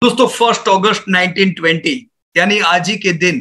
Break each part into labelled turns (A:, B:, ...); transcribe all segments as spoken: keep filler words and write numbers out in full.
A: दोस्तों फर्स्ट अगस्त nineteen twenty यानी आज ही के दिन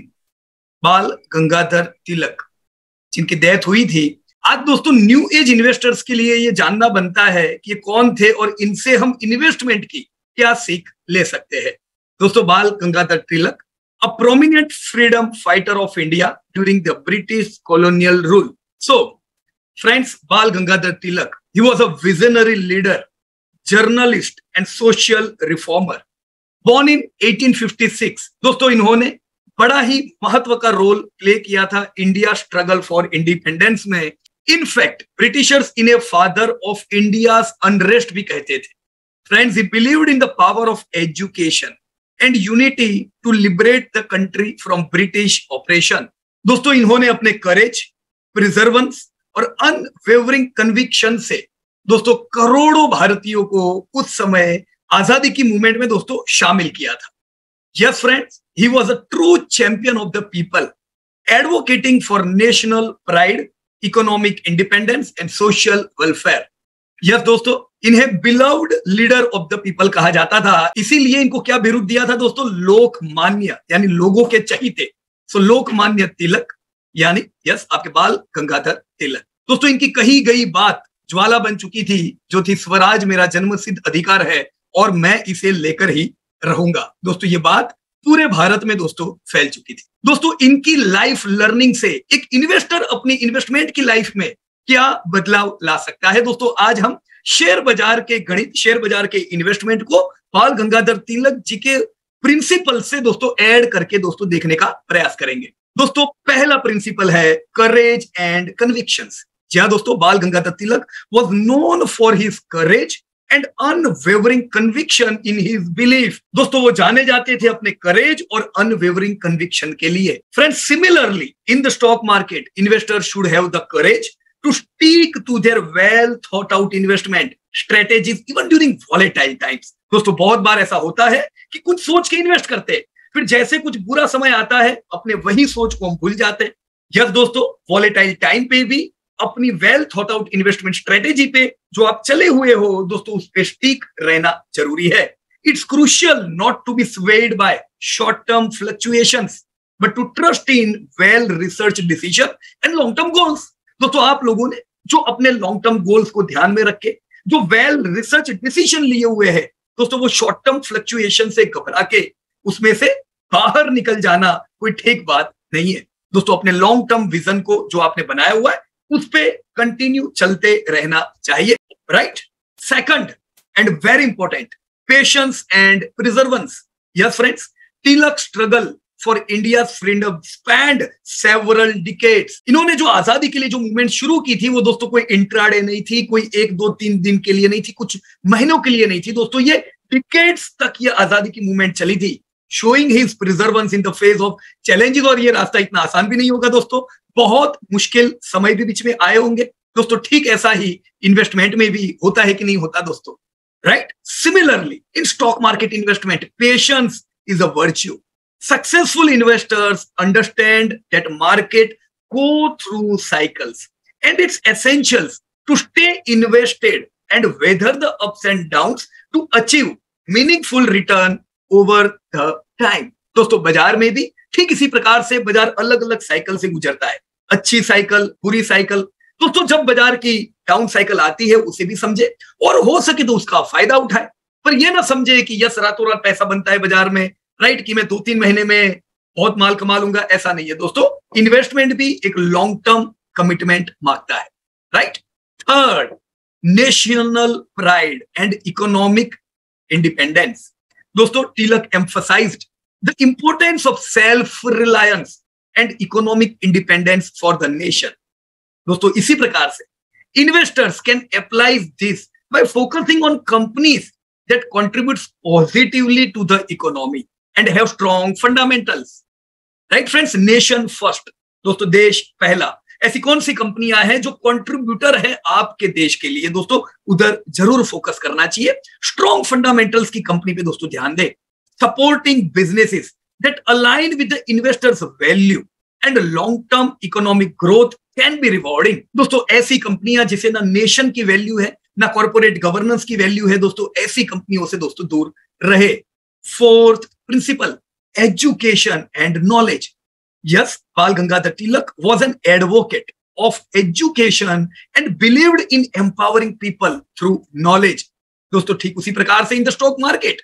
A: बाल गंगाधर तिलक जिनकी डेथ हुई थी। आज दोस्तों न्यू एज इन्वेस्टर्स के लिए ये जानना बनता है कि ये कौन थे और इनसे हम इन्वेस्टमेंट की क्या सीख ले सकते हैं। दोस्तों बाल गंगाधर तिलक, a prominent freedom fighter of India during the British colonial rule. So, friends, Bal Gangadhar Tilak, he was a visionary leader, journalist and social reformer. Born in eighteen fifty-six, दोस्तों इन्होंने बड़ा ही महत्व का रोल प्ले किया था India struggle for independence में। In fact Britishers इन्हें father of India's unrest भी कहते थे। Friends, he believed in the power of education and unity to liberate the country from British oppression. दोस्तों इन्होंने अपने करेज, प्रिजर्वेंस और अनवेवरिंग कन्विक्शन से दोस्तों करोड़ों भारतीयों को उस समय आजादी की मूवमेंट में दोस्तों शामिल किया था। Yes friends, he was a true champion of the people, advocating for national pride, economic independence and social welfare. Yes दोस्तों, इन्हें beloved leader of the people कहा जाता था। इसीलिए इनको क्या बिरुद दिया था दोस्तों? लोकमान्य, यानी लोगों के चहीते। सो लोकमान्य तिलक यानी यस आपके बाल गंगाधर तिलक। दोस्तों इनकी कही गई बात ज्वाला बन चुकी थी, जो थी स्वराज मेरा जन्मसिद्ध अधिकार है और मैं इसे लेकर ही रहूंगा। दोस्तों ये बात पूरे भारत में दोस्तों फैल चुकी थी। दोस्तों इनकी लाइफ लर्निंग से एक इन्वेस्टर अपनी इन्वेस्टमेंट की लाइफ में क्या बदलाव ला सकता है। दोस्तों आज हम शेयर बाजार के गणित, शेयर बाजार के इन्वेस्टमेंट को बाल गंगाधर तिलक जी के प्रिंसिपल से दोस्तों ऐड करके दोस्तों देखने का प्रयास करेंगे। दोस्तों पहला प्रिंसिपल है करेज एंड कन्विक्शंस। जहां दोस्तों Bal Gangadhar Tilak was known for his courage and unwavering conviction in his belief. दोस्तों वो जाने जाते थे अपने करेज और अनवेवरिंग कन्विक्शन के लिए। Friends, similarly in the stock market investor should have the courage to stick to their well thought out investment strategies even during volatile times. दोस्तों बहुत बार ऐसा होता है कि कुछ सोच के इन्वेस्ट करते हैं, फिर जैसे कुछ बुरा समय आता है अपने वही सोच को हम भूल जाते हैं। यस दोस्तों, वॉलेटाइल टाइम पे भी अपनी well thought out investment strategy पे जो आप चले हुए हो दोस्तों उस पे स्टिक रहना जरूरी है। It's crucial not to be swayed by short term fluctuations but to trust in well research decision and long term goals. दोस्तों आप लोगों ने जो अपने लॉन्ग टर्म गोल्स को ध्यान में रख के जो वेल रिसर्च डिसीजन लिए हुए हैं दोस्तों, वो शॉर्ट टर्म फ्लक्चुएशन से घबरा के उसमें से बाहर निकल जाना कोई ठीक बात नहीं है। दोस्तों अपने लॉन्ग टर्म विजन को जो आपने बनाया हुआ है उस पे कंटिन्यू चलते रहना चाहिए, right. Second and very important, patience and perseverance. Yes friends, Tilak struggle for India freedom spanned several decades. इन्होंने जो आजादी के लिए जो मूवमेंट शुरू की थी वो दोस्तों कोई इंट्राडे नहीं थी, कोई एक दो तीन दिन के लिए नहीं थी, कुछ महीनों के लिए नहीं थी दोस्तों, ये डिकेड्स तक ये आजादी की मूवमेंट चली थी। Showing his perseverance in the face of challenges. और ये रास्ता इतना आसान भी नहीं होगा दोस्तों, बहुत मुश्किल समय भी बीच में आए होंगे दोस्तों। ठीक ऐसा ही इन्वेस्टमेंट में भी होता है कि नहीं होता दोस्तों, right. Similarly in stock market investment patience is a virtue. Successful investors understand that market go through cycles and it's essential to stay invested and weather the ups and downs to achieve meaningful return over the time. दोस्तों बाजार में भी ठीक इसी प्रकार से बाजार अलग अलग साइकिल से गुजरता है, अच्छी साइकिल, बुरी साइकिल। दोस्तों जब बाजार की डाउन साइकिल आती है उसे भी समझे और हो सके तो उसका फायदा उठाए, पर यह ना समझे कि यस रातों रात पैसा बनता है बाजार में, राइट, कि मैं दो तीन महीने में बहुत माल कमा लूंगा, ऐसा नहीं है दोस्तों। इन्वेस्टमेंट भी एक लॉन्ग टर्म कमिटमेंट मांगता है, right. Third, national pride and economic independence. दोस्तों Tilak emphasized the importance of self reliance and economic independence for the nation. दोस्तों इसी प्रकार से investors can apply this by focusing on companies that contributes positively to the economy and have strong fundamentals, right friends। nation first, दोस्तों देश पहला। ऐसी कौन सी कंपनियां हैं जो कंट्रीब्यूटर है आपके देश के लिए दोस्तों, उधर जरूर फोकस करना चाहिए। स्ट्रॉन्ग फंडामेंटल्स की कंपनी पे दोस्तों ध्यान दें। Supporting businesses that align with the investors value and long term economic growth can be rewarding. दोस्तों ऐसी कंपनियां जिसे ना नेशन की वैल्यू है ना कॉर्पोरेट गवर्नेंस की वैल्यू है दोस्तों, ऐसी कंपनियों से दोस्तों दूर रहे। Fourth principle, education and knowledge. Yes, Bal Gangadhar Tilak was an advocate of education and believed in empowering people through knowledge. दोस्तों ठीक उसी प्रकार से in the stock market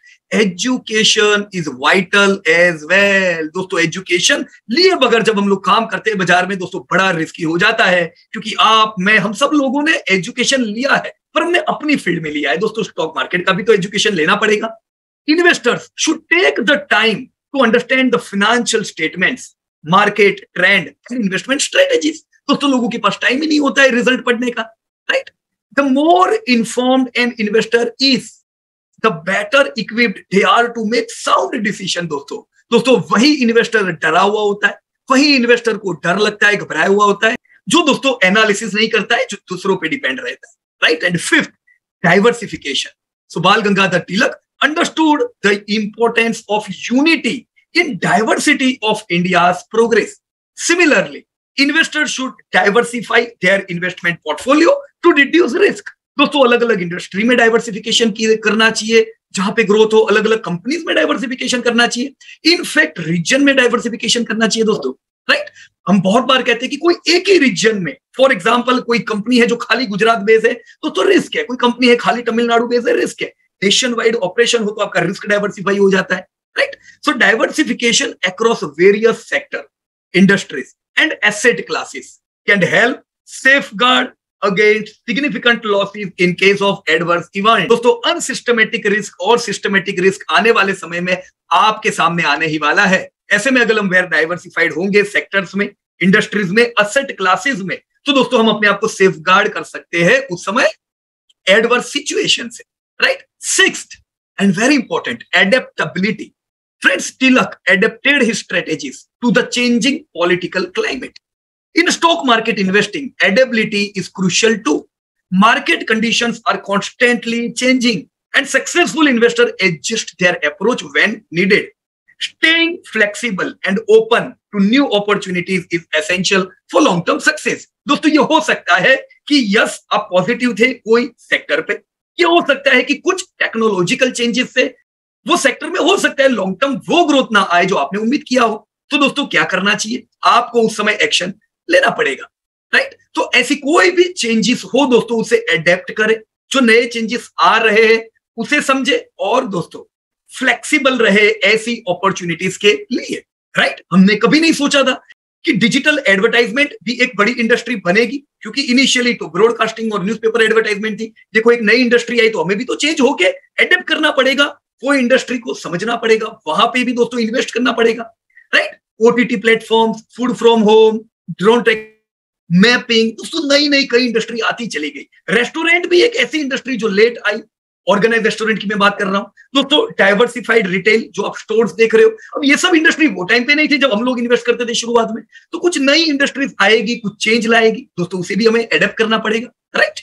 A: education is vital as well. दोस्तों एजुकेशन लिए बगैर जब हम लोग काम करते हैं बाजार में दोस्तों बड़ा रिस्की हो जाता है, क्योंकि आप मैं हम सब लोगों ने एजुकेशन लिया है पर हमने अपनी फील्ड में लिया है। दोस्तों स्टॉक मार्केट का भी तो एजुकेशन लेना पड़ेगा। Investors should take the time to understand the financial statements, market trend and investment strategies. दोस्तों लोगों के पास टाइम ही नहीं होता है रिजल्ट पढ़ने का, right. The more informed an investor is, the better equipped they are to make sound decision. दोस्तों दोस्तों वही इन्वेस्टर डरा हुआ होता है, वही इन्वेस्टर को डर लगता है, घबराया हुआ होता है, जो दोस्तों एनालिसिस नहीं करता है, जो दूसरों पे डिपेंड रहता है, right. And fifth, diversification. So Bal Gangadhar Tilak understood the importance of unity in diversity of India's progress. Similarly, investors should diversify their investment portfolio to reduce risk. दोस्तों अलग अलग इंडस्ट्री में डाइवर्सिफिकेशन करना चाहिए, जहां पे ग्रोथ हो, अलग अलग कंपनीज में डाइवर्सिफिकेशन करना चाहिए, इनफैक्ट रीजन में डाइवर्सिफिकेशन करना चाहिए दोस्तों, राइट। हम बहुत बार कहते हैं कि कोई एक ही रीजन में, फॉर एग्जांपल कोई कंपनी है जो खाली गुजरात बेस है तो तो रिस्क है, कोई कंपनी है खाली तमिलनाडु बेस है, रिस्क है। नेशन वाइड ऑपरेशन हो तो आपका रिस्क डाइवर्सिफाई हो जाता है, right. So diversification across various sector, industries and asset classes can help safeguard against significant losses in case of adverse event. दोस्तों अनसिस्टमेटिक रिस्क और सिस्टमेटिक रिस्क आने वाले समय में आपके सामने आने ही वाला है। ऐसे में अगर हम वेर डाइवर्सिफाइड होंगे सेक्टर्स में, इंडस्ट्रीज में, एसेट क्लासेस में, तो दोस्तों हम अपने आप को सेफगार्ड कर सकते हैं उस समय एडवर्स सिचुएशन से, right? Sixth and very important, adaptability. Friends, Tilak adapted his strategies to the changing political climate. In stock market investing, adaptability is crucial too. Market conditions are constantly changing and successful investors adjust their approach when needed. Staying flexible and open to new opportunities is essential for long-term success. दोस्तों ये हो सकता है कि yes आप positive थे कोई sector पे, ये हो सकता है कि कुछ टेक्नोलॉजिकल चेंजेस से वो सेक्टर में हो सकता है लॉन्ग टर्म वो ग्रोथ ना आए जो आपने उम्मीद किया हो। तो दोस्तों क्या करना चाहिए, आपको उस समय एक्शन लेना पड़ेगा, राइट। तो ऐसी कोई भी चेंजेस हो दोस्तों उसे एडेप्ट करें, जो नए चेंजेस आ रहे हैं उसे समझे और दोस्तों फ्लेक्सिबल रहे ऐसी अपॉर्चुनिटीज के लिए, राइट। हमने कभी नहीं सोचा था कि डिजिटल एडवर्टाइजमेंट भी एक बड़ी इंडस्ट्री बनेगी, क्योंकि इनिशियली तो ब्रॉडकास्टिंग और न्यूज़पेपर एडवर्टाइजमेंट थी। देखो एक नई इंडस्ट्री आई तो हमें भी तो चेंज होके एडेप्ट करना पड़ेगा, वो इंडस्ट्री को समझना पड़ेगा, वहां पे भी दोस्तों इन्वेस्ट करना पड़ेगा, right. OTT platforms, food from home, drone tech, mapping, दोस्तों नई नई कई इंडस्ट्री आती चली गई। रेस्टोरेंट भी एक ऐसी इंडस्ट्री जो लेट आई, ऑर्गेनाइज रेस्टोरेंट की मैं बात कर रहा हूं दोस्तों। डाइवर्सिफाइड रिटेल जो आप स्टोर्स देख रहे हो, अब ये सब इंडस्ट्री वो टाइम पे नहीं थी जब हम लोग इन्वेस्ट करते थे शुरुआत में, तो कुछ नई इंडस्ट्रीज आएगी, कुछ चेंज लाएगी दोस्तों, उसे भी हमें एडेप्ट करना पड़ेगा, right.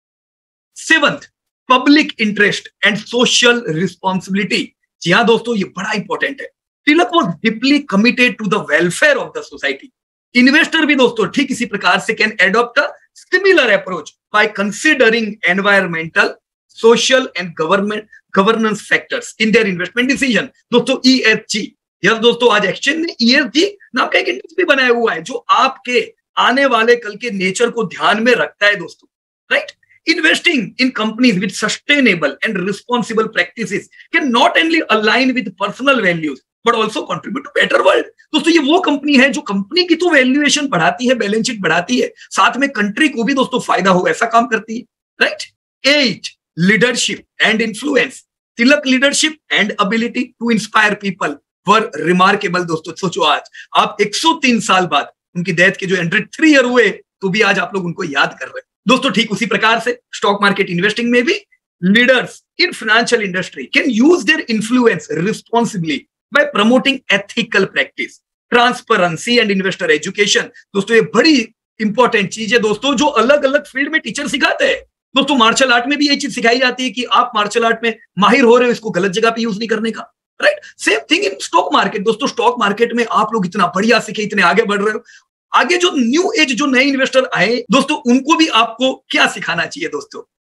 A: Seventh, public interest and social responsibility. जी हाँ दोस्तों ये बड़ा इंपॉर्टेंट है। Tilak was deeply committed to the welfare of the society. Investor भी दोस्तों ठीक इसी प्रकार से can adopt a similar approach by considering environmental, social and government governance factors in their investment decision। दोस्तों E S G, यस दोस्तों आज exchange ने E S G नाम का एक इंडेक्स भी बनाया हुआ है जो आपके आने वाले कल के नेचर को ध्यान में रखता है दोस्तों, right. Investing in companies with sustainable and responsible practices can not only align with personal values but also contribute to better world. दोस्तों ये वो कंपनी है जो कंपनी की तो वैल्यूएशन बढ़ाती है, बैलेंस शीट बढ़ाती है, साथ में कंट्री को भी दोस्तों फायदा हो ऐसा काम करती है, right. Eight, leadership and influence. Tilak leadership and ability to inspire people were remarkable दोस्तों। सोचो आज आप एक सौ तीन साल बाद उनकी डेथ के जो हंड्रेड थ्री ईयर हुए तो भी आज आप लोग उनको याद कर रहे हैं दोस्तों। ठीक उसी प्रकार से स्टॉक मार्केट इन्वेस्टिंग में भी leaders in financial industry can use their influence responsibly by promoting ethical practice, transparency and investor education. दोस्तों ये बड़ी इंपॉर्टेंट चीज है दोस्तों, जो अलग अलग फील्ड में टीचर सिखाते हैं दोस्तों। मार्शल आर्ट में भी ये चीज सिखाई जाती है कि आप मार्शल आर्ट में माहिर हो रहे हो, इसको गलत जगह पे यूज नहीं करने का, right. Same thing in stock market दोस्तों। स्टॉक मार्केट में आप लोग इतना बढ़िया सीखे, इतने आगे बढ़ रहे हो, आगे जो न्यू एज जो नए इन्वेस्टर आए दोस्तों उनको भी आपको क्या सिखाना चाहिए दोस्तों,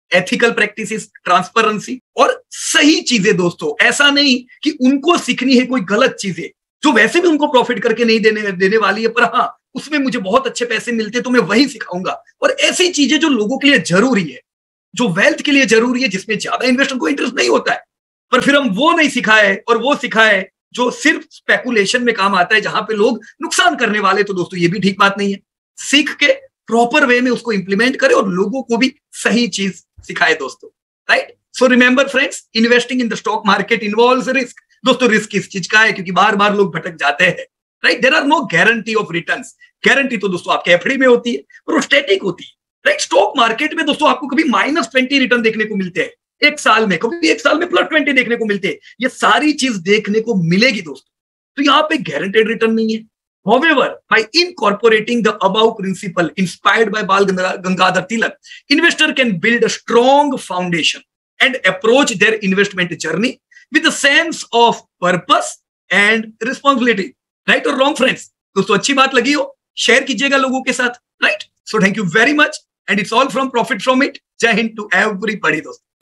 A: एथिकल प्रैक्टिसेस, ट्रांसपेरेंसी और सही चीजें दोस्तों। ऐसा नहीं कि उनको सीखनी है कोई गलत चीजें जो वैसे भी उनको प्रॉफिट करके नहीं देने देने वाली है, पर हाँ उसमें मुझे बहुत अच्छे पैसे मिलते तो मैं वही सिखाऊंगा। और ऐसी चीजें जो लोगों के लिए जरूरी है, जो वेल्थ के लिए जरूरी है, जिसमें ज्यादा इन्वेस्टर को इंटरेस्ट नहीं होता है, पर फिर हम वो नहीं सिखाए और वो सिखाए जो सिर्फ स्पेकुलेशन में काम आता है, जहां पे लोग नुकसान करने वाले, तो दोस्तों ये भी ठीक बात नहीं है। सीख के प्रॉपर वे में उसको इंप्लीमेंट करे और लोगों को भी सही चीज सिखाए दोस्तों, right. So remember friends, investing in the stock market involves risk. दोस्तों रिस्क किस चीज का है, क्योंकि बार बार लोग भटक जाते हैं, right. There are no guarantee of returns. Guarantee तो दोस्तों आपके एफडी में होती है और वो स्टैटिक होती है, राइट। स्टॉक मार्केट में दोस्तों आपको कभी माइनस ट्वेंटी रिटर्न देखने को मिलते हैं एक साल में, कभी एक साल में प्लस ट्वेंटी देखने को मिलते हैं। ये सारी चीज देखने को मिलेगी दोस्तों, तो यहाँ पे गारंटेड रिटर्न नहीं है। However, by incorporating the above principle inspired by Bal Gangadhar Tilak, investor can build a strong foundation and approach their investment journey with a sense of purpose and responsibility. Right or wrong, friends? दोस्तों अच्छी बात लगी हो, share कीजिएगा लोगों के साथ, right? So thank you very much, and it's all from Profit From It. Jai Hind to everybody, दोस्तों।